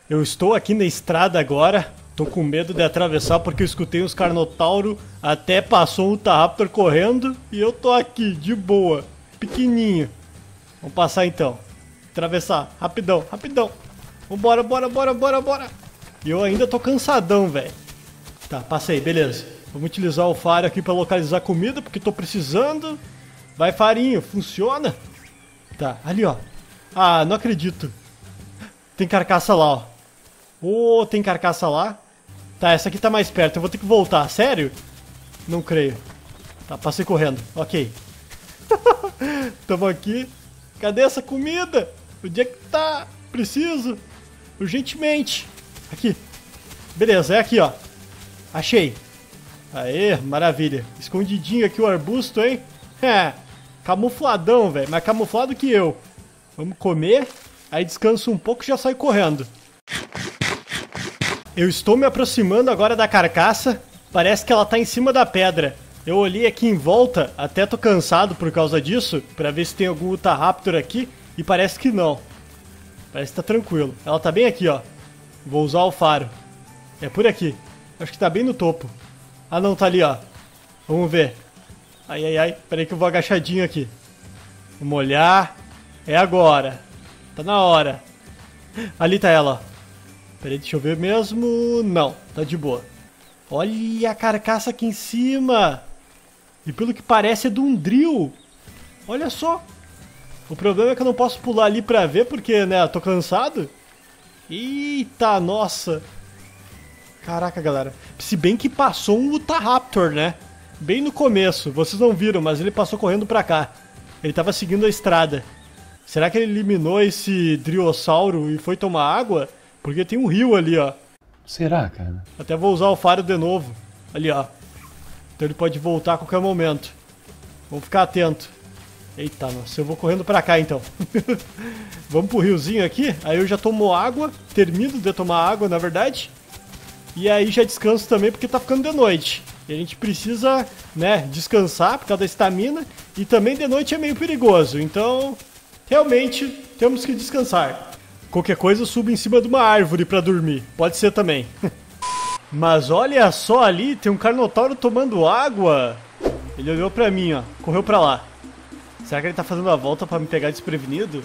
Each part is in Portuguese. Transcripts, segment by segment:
Eu estou aqui na estrada agora. Tô com medo de atravessar porque eu escutei uns Carnotauro. Até passou um Utahraptor correndo. E eu tô aqui, de boa. Pequenininho. Vamos passar então. Atravessar. Rapidão, rapidão. Vambora, bora, bora, bora, bora. E eu ainda tô cansadão, velho. Tá, passei, beleza. Vamos utilizar o faro aqui pra localizar comida, porque tô precisando. Vai, farinho, funciona? Tá, ali, ó. Ah, não acredito. Tem carcaça lá, ó. Ô, tem carcaça lá. Tá, essa aqui tá mais perto. Eu vou ter que voltar. Sério? Não creio. Tá, passei correndo. Ok. Tamo aqui. Cadê essa comida? Onde é que tá? Preciso. Urgentemente. Aqui. Beleza, é aqui, ó. Achei. Aê, maravilha. Escondidinho aqui o arbusto, hein? É. Camufladão, velho. Mais camuflado que eu. Vamos comer. Aí descanso um pouco e já saio correndo. Eu estou me aproximando agora da carcaça. Parece que ela tá em cima da pedra. Eu olhei aqui em volta, até tô cansado por causa disso, pra ver se tem algum Utahraptor aqui, e parece que não. Parece que tá tranquilo. Ela tá bem aqui, ó. Vou usar o faro. É por aqui. Acho que tá bem no topo. Ah não, tá ali, ó. Vamos ver. Ai, ai, ai. Pera aí que eu vou agachadinho aqui. Vamos olhar. É agora. Tá na hora. Ali tá ela, ó. Peraí, deixa eu ver mesmo. Não, tá de boa. Olha a carcaça aqui em cima. E pelo que parece é de um drill. Olha só. O problema é que eu não posso pular ali pra ver porque, né, eu tô cansado. Eita, nossa. Caraca, galera. Se bem que passou um Utahraptor, né? Bem no começo. Vocês não viram, mas ele passou correndo pra cá. Ele tava seguindo a estrada. Será que ele eliminou esse Driossauro e foi tomar água? Porque tem um rio ali, ó. Será, cara? Até vou usar o faro de novo. Ali, ó. Então ele pode voltar a qualquer momento. Vamos ficar atento. Eita, nossa. Eu vou correndo pra cá, então. Vamos pro riozinho aqui. Aí eu já tomo água. Termino de tomar água, na verdade. E aí já descanso também, porque tá ficando de noite. E a gente precisa, né, descansar por causa da estamina. E também de noite é meio perigoso. Então, realmente, temos que descansar. Qualquer coisa eu subo em cima de uma árvore pra dormir. Pode ser também. Mas olha só ali, tem um Carnotauro tomando água. Ele olhou pra mim, ó. Correu pra lá. Será que ele tá fazendo a volta pra me pegar desprevenido?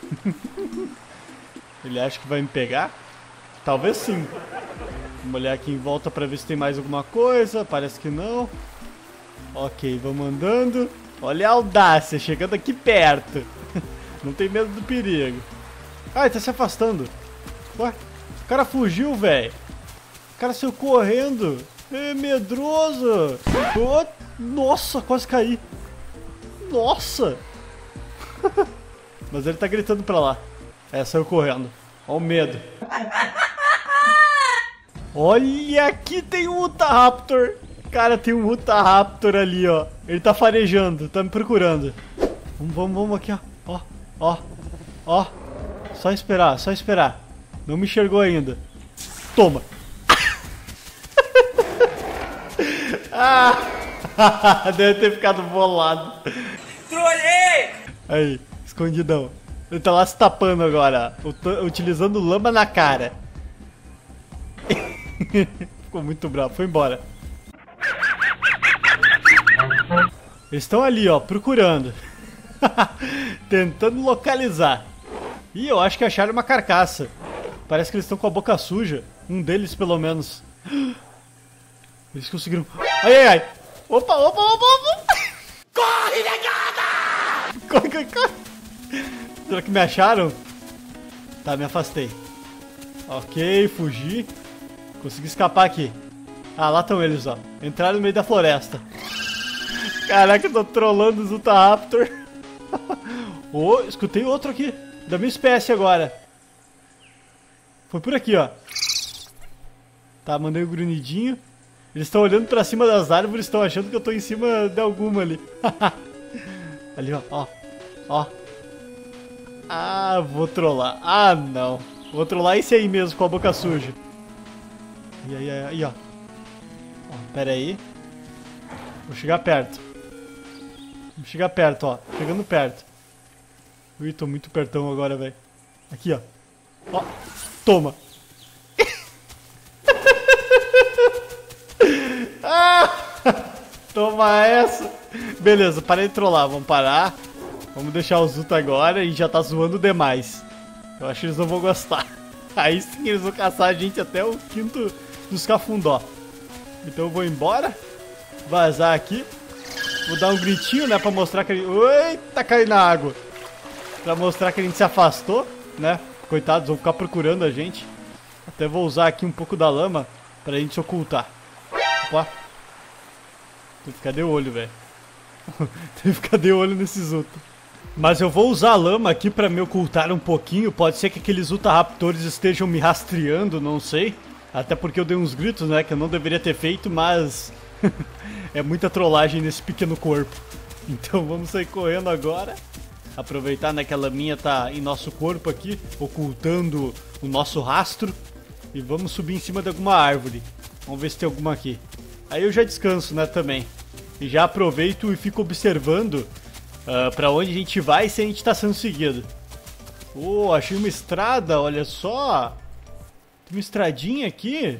Ele acha que vai me pegar? Talvez sim. Vamos olhar aqui em volta pra ver se tem mais alguma coisa. Parece que não. Ok, vamos andando. Olha a audácia, chegando aqui perto. Não tem medo do perigo. Ah, ele tá se afastando. Ué, o cara fugiu, velho. O cara saiu correndo. É medroso. Oh, nossa, quase caí. Nossa. Mas ele tá gritando pra lá. É, saiu correndo. Olha o medo. Olha, aqui tem um Utahraptor. Cara, tem um Utahraptor ali, ó. Ele tá farejando, tá me procurando. Vamos aqui, ó. Ó, ó, ó. Só esperar, só esperar. Não me enxergou ainda. Toma. Ah, deve ter ficado bolado. Trolhei! Aí, escondidão. Ele tá lá se tapando agora, utilizando lama na cara. Ficou muito bravo, foi embora. Eles estão ali, ó, procurando. Tentando localizar. Ih, eu acho que acharam uma carcaça. Parece que eles estão com a boca suja. Um deles, pelo menos. Eles conseguiram... Ai, ai, ai. Opa, opa, opa, opa. Corre, negada! Corre, corre, corre. Será que me acharam? Tá, me afastei. Ok, fugi. Consegui escapar aqui. Ah, lá estão eles, ó. Entraram no meio da floresta. Caraca, eu tô trollando os Utahraptor. Oh, escutei outro aqui. Da minha espécie agora. Foi por aqui, ó. Tá, mandei um grunhidinho. Eles estão olhando pra cima das árvores, estão achando que eu tô em cima de alguma ali. Ali, ó, ó. Ó. Ah, vou trollar. Ah, não. Vou trollar esse aí mesmo, com a boca suja. E aí, ó. Ó, pera aí. Vou chegar perto. Vou chegar perto, ó. Chegando perto. Ui, tô muito pertão agora, velho. Aqui, ó. Ó. Toma. Toma essa. Beleza, para de trollar, vamos parar. Vamos deixar os Uta agora e já tá zoando demais. Eu acho que eles não vão gostar. Aí sim eles vão caçar a gente até o quinto dos cafundó. Então eu vou embora. Vazar aqui. Vou dar um gritinho, né, pra mostrar que a gente... Eita, caiu na água. Pra mostrar que a gente se afastou, né. Coitados, vão ficar procurando a gente. Até vou usar aqui um pouco da lama pra gente se ocultar. Opa. Tem que ficar de olho, velho. Tem que ficar de olho nesses Uta. Mas eu vou usar a lama aqui pra me ocultar um pouquinho. Pode ser que aqueles Utahraptors estejam me rastreando, não sei. Até porque eu dei uns gritos, né, que eu não deveria ter feito, mas... é muita trollagem nesse pequeno corpo. Então vamos sair correndo agora. Aproveitar, né, que a laminha tá em nosso corpo aqui, ocultando o nosso rastro. E vamos subir em cima de alguma árvore. Vamos ver se tem alguma aqui. Aí eu já descanso, né, também. E já aproveito e fico observando pra onde a gente vai se a gente tá sendo seguido. Oh, achei uma estrada, olha só. Tem uma estradinha aqui.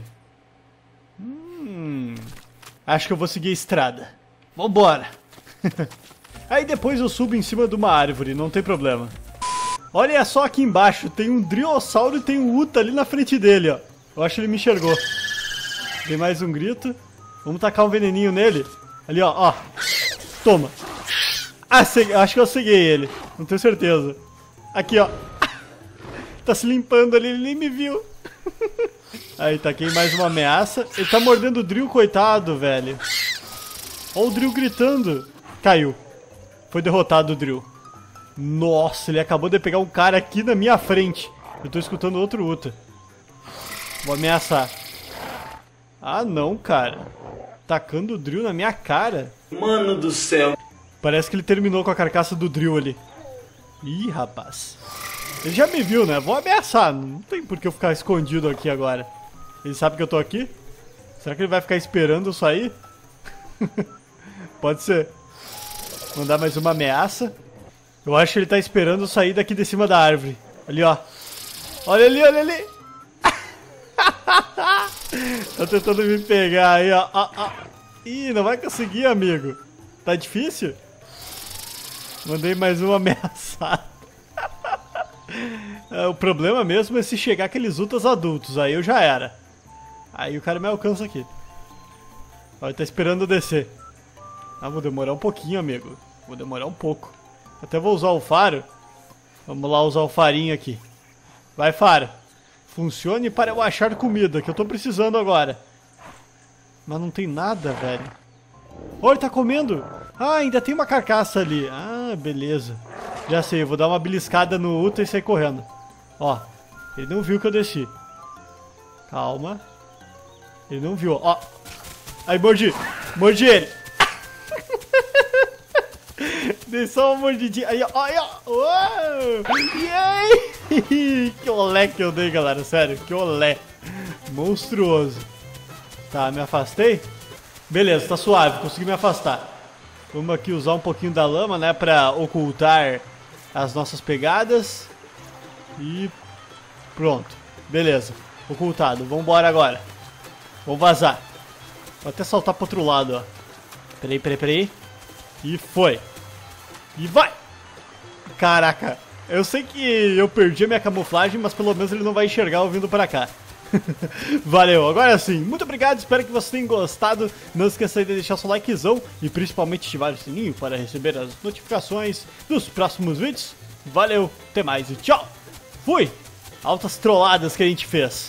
Acho que eu vou seguir a estrada. Vambora. Aí depois eu subo em cima de uma árvore, não tem problema. Olha só aqui embaixo, tem um Driossauro e tem um Uta ali na frente dele, ó. Eu acho que ele me enxergou. Tem mais um grito. Vamos tacar um veneninho nele. Ali, ó, ó. Toma. Ah, acho que eu ceguei ele. Não tenho certeza. Aqui, ó. Tá se limpando ali, ele nem me viu. Aí, taquei mais uma ameaça. Ele tá mordendo o Drill, coitado, velho. Ó o Drill gritando. Caiu. Foi derrotado o Drill. Nossa, ele acabou de pegar um cara aqui na minha frente. Eu tô escutando outro Uta. Vou ameaçar. Ah, não, cara. Tacando o Drill na minha cara. Mano do céu. Parece que ele terminou com a carcaça do Drill ali. Ih, rapaz. Ele já me viu, né? Vou ameaçar. Não tem por que eu ficar escondido aqui agora. Ele sabe que eu tô aqui? Será que ele vai ficar esperando eu sair? Pode ser. Mandar mais uma ameaça. Eu acho que ele tá esperando eu sair daqui de cima da árvore. Ali, ó. Olha ali, olha ali. Tá tentando me pegar aí, ó. Ih, não vai conseguir, amigo. Tá difícil? Mandei mais uma ameaçada. O problema mesmo é se chegar aqueles Utas adultos. Aí eu já era. Aí o cara me alcança aqui. Ó, ele tá esperando eu descer. Ah, vou demorar um pouquinho, amigo. Vou demorar um pouco. Até vou usar o faro. Vamos lá usar o farinho aqui. Vai, faro. Funcione para eu achar comida, que eu tô precisando agora. Mas não tem nada, velho. Oh, ele tá comendo. Ah, ainda tem uma carcaça ali. Ah, beleza. Já sei, eu vou dar uma beliscada no Uta e sair correndo. Ó, ele não viu que eu desci. Calma. Ele não viu, ó. Aí, mordi. Mordi ele. Dei só uma mordidinha. Aí, ó. Aí, ó. Uou! E aí? Que olé que eu dei, galera. Sério, que olé. Monstruoso. Tá, me afastei. Beleza, tá suave. Consegui me afastar. Vamos aqui usar um pouquinho da lama, né? Pra ocultar as nossas pegadas. E pronto. Beleza. Ocultado. Vambora agora. Vamos vazar. Vou até saltar pro outro lado, ó. Peraí, peraí, peraí. E foi. E vai! Caraca. Eu sei que eu perdi a minha camuflagem, mas pelo menos ele não vai enxergar eu vindo pra cá. Valeu, agora sim, muito obrigado, espero que vocês tenham gostado. Não esqueça de deixar seu likezão e principalmente ativar o sininho para receber as notificações dos próximos vídeos. Valeu, até mais e tchau! Fui! Altas trolladas que a gente fez.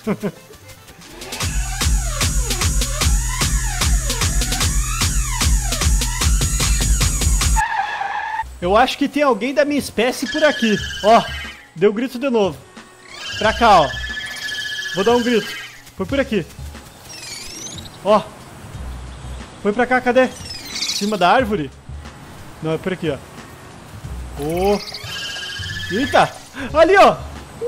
Eu acho que tem alguém da minha espécie por aqui. Ó, deu grito de novo. Pra cá, ó. Vou dar um grito. Foi por aqui. Ó. Foi pra cá, cadê? Em cima da árvore? Não, é por aqui, ó. Oh. Eita! Ali, ó!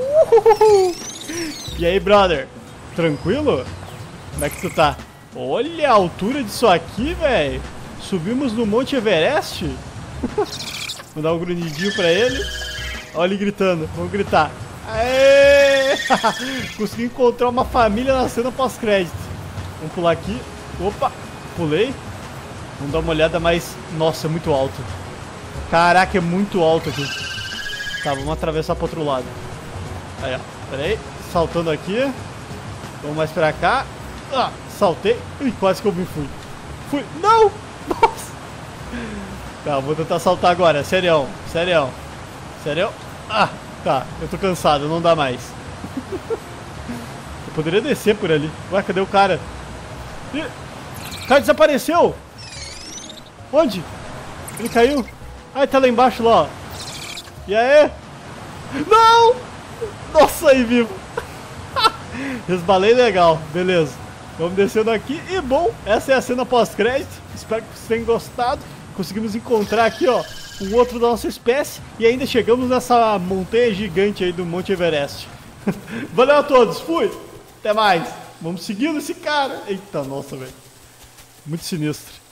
E aí, brother? Tranquilo? Como é que tu tá? Olha a altura disso aqui, velho. Subimos no Monte Everest. Vou dar um grunhidinho pra ele. Olha ele gritando. Vamos gritar. Aê! Consegui encontrar uma família na cena pós-crédito. Vamos pular aqui. Opa! Pulei. Vamos dar uma olhada mais... Nossa, é muito alto. Caraca, é muito alto aqui. Tá, vamos atravessar pro outro lado. Aí, ó. Pera aí. Saltando aqui. Vamos mais pra cá. Ah, saltei. Ih, quase que eu me fui. Fui. Não! Nossa! Tá, vou tentar saltar agora. Serião. Serião. Serião. Ah, tá. Eu tô cansado. Não dá mais. Eu poderia descer por ali. Ué, cadê o cara? Ih, o cara desapareceu! Onde? Ele caiu? Ai, tá lá embaixo, lá, ó. E aí? Não! Nossa, aí, vivo. Resbalei legal. Beleza. Vamos descendo aqui. E, bom, essa é a cena pós-crédito. Espero que vocês tenham gostado. Conseguimos encontrar aqui, ó, um outro da nossa espécie. E ainda chegamos nessa montanha gigante aí do Monte Everest. Valeu a todos. Fui. Até mais. Vamos seguindo esse cara. Eita, nossa, velho. Muito sinistro.